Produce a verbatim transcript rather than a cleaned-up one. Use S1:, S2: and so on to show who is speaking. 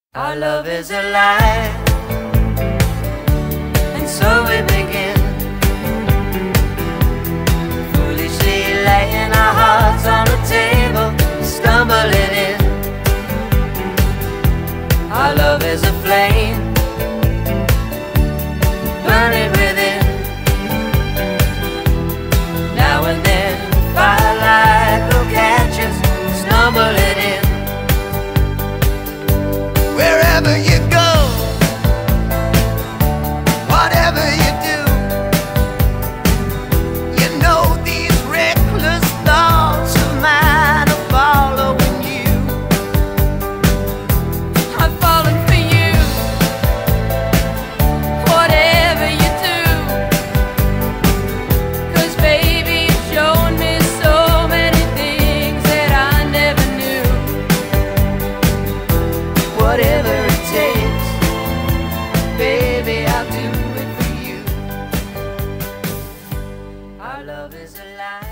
S1: Our love is alive, and so we begin, foolishly laying our hearts on the table, stumbling in. Our love is a flame, burning within. Now and then firelight will catch us, stumbling in.
S2: Wherever you go, whatever you do, you know these reckless thoughts of mine are following you.
S3: I'm falling for you, whatever you do, 'cause baby you've shown me so many things that I never knew.
S1: Whatever it takes, baby, I'll do it for you. Our love is alive.